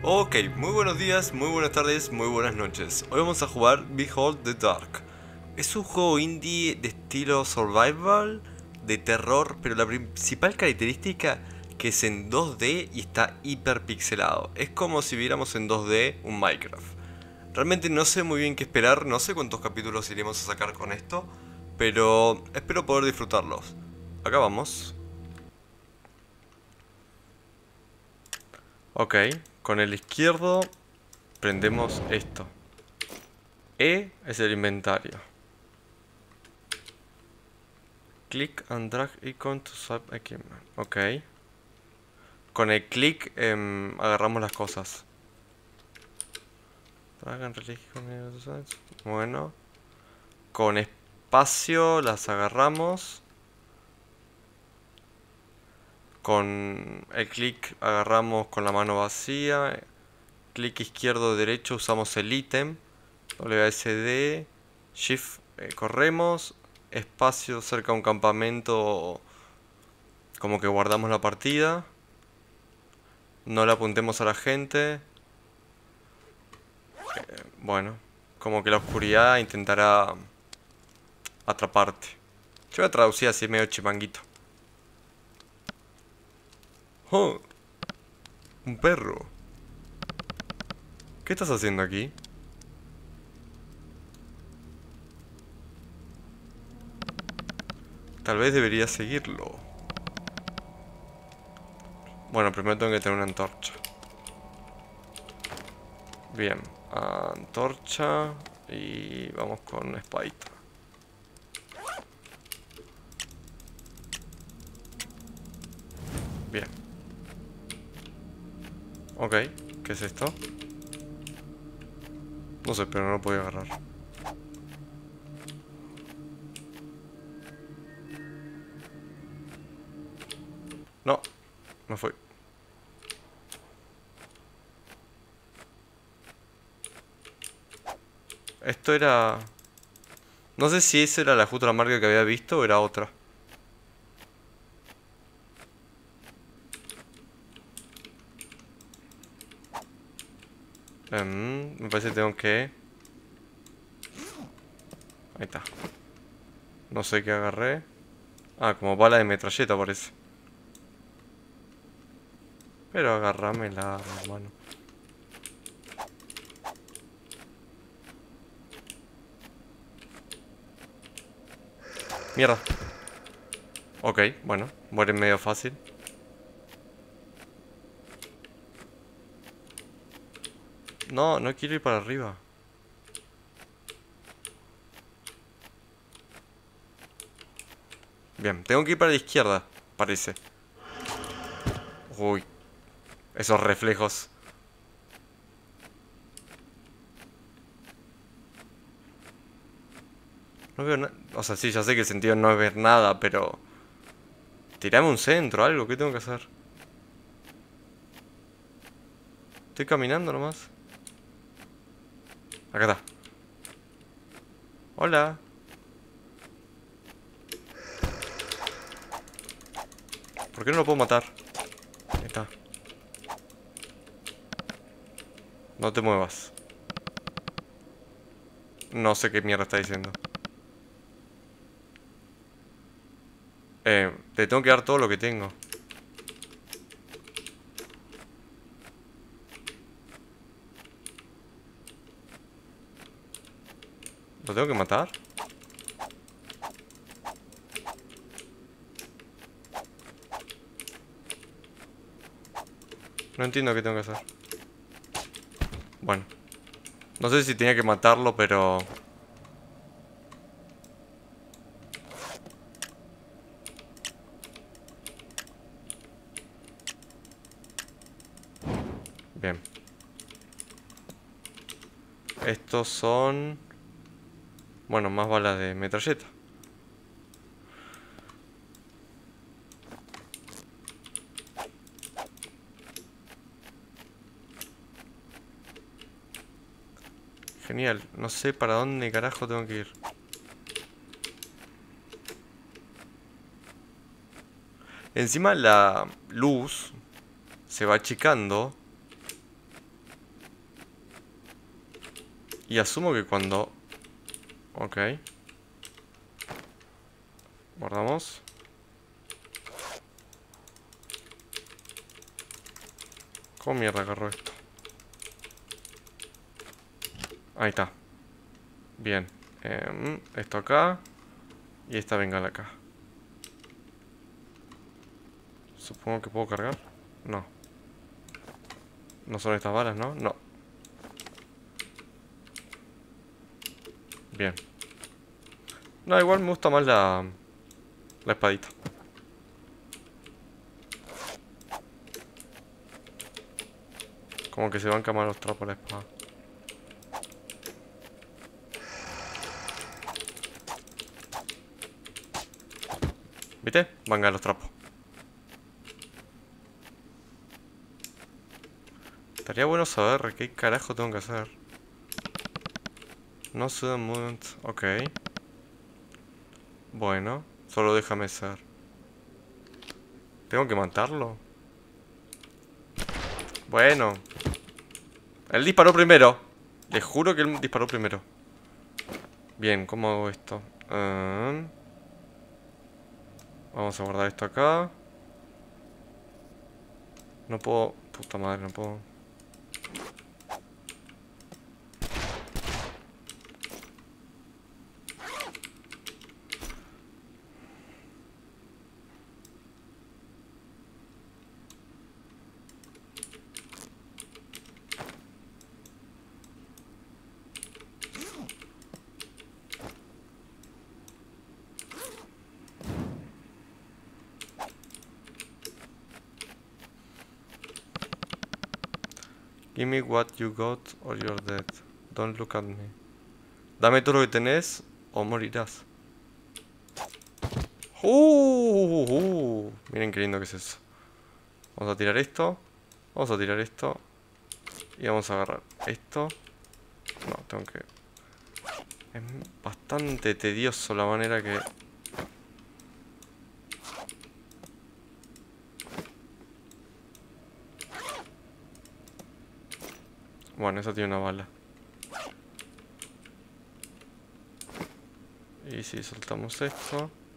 Ok, muy buenos días, muy buenas tardes, muy buenas noches. Hoy vamos a jugar Behold the Dark. Es un juego indie de estilo survival, de terror, pero la principal característica que es en 2D y está hiper pixelado. Es como si viéramos en 2D un Minecraft. Realmente no sé muy bien qué esperar, no sé cuántos capítulos iremos a sacar con esto, pero espero poder disfrutarlos. Acá vamos. Ok, con el izquierdo prendemos esto. E es el inventario. Click and drag icon to swap equipment. Ok. Con el click agarramos las cosas. Drag and release. Bueno. Con espacio las agarramos. Con el clic agarramos con la mano vacía. Clic izquierdo derecho usamos el ítem. WASD. Shift corremos. Espacio cerca de un campamento. Como que guardamos la partida. No le apuntemos a la gente. Bueno, como que la oscuridad intentará atraparte. Yo voy a traducir así medio chimanguito. ¡Oh! Un perro. ¿Qué estás haciendo aquí? Tal vez deberías seguirlo. Bueno, primero tengo que tener una antorcha. Bien, antorcha. Y vamos con una espadita. Bien. Ok, ¿qué es esto? No sé, pero no lo puedo agarrar. No, no fue. Esto era... No sé si esa era la justa marca que había visto o era otra. Me parece que tengo que... Ahí está. No sé qué agarré. Ah, como bala de metralleta parece. Pero agárramela, hermano. Mierda. Ok, bueno. Muere medio fácil. No, no quiero ir para arriba. Bien, tengo que ir para la izquierda, parece. Uy, esos reflejos. No veo nada. O sea, sí, ya sé que el sentido no es ver nada, pero... Tirame un centro, algo, ¿qué tengo que hacer? Estoy caminando nomás. Acá está. Hola. ¿Por qué no lo puedo matar? Ahí está. No te muevas. No sé qué mierda está diciendo. Te tengo que dar todo lo que tengo. ¿Lo tengo que matar? No entiendo qué tengo que hacer. Bueno. No sé si tenía que matarlo, pero... Bien. Estos son... Bueno, más balas de metralleta. Genial. No sé para dónde carajo tengo que ir. Encima la luz se va achicando. Y asumo que cuando... Ok. Guardamos. ¿Cómo mierda agarro esto? Ahí está. Bien. Esto acá. Y esta bengala acá. Supongo que puedo cargar. No. No son estas balas, ¿no? No. Bien. No, igual me gusta más la espadita. Como que se banca más los trapos la espada. ¿Viste? Venga los trapos. Estaría bueno saber qué carajo tengo que hacer. No sudden movement. Ok. Bueno, solo déjame ser. ¿Tengo que matarlo? Bueno. Él disparó primero. Les juro que él disparó primero. Bien, ¿cómo hago esto? Vamos a guardar esto acá. No puedo... Puta madre, no puedo... Give me what you got or you're dead. Don't look at me. Dame todo lo que tenés o morirás. Miren qué lindo que es eso. Vamos a tirar esto. Vamos a tirar esto. Y vamos a agarrar esto. No, tengo que... Es bastante tedioso la manera que... Bueno, esa tiene una bala. Y si soltamos esto...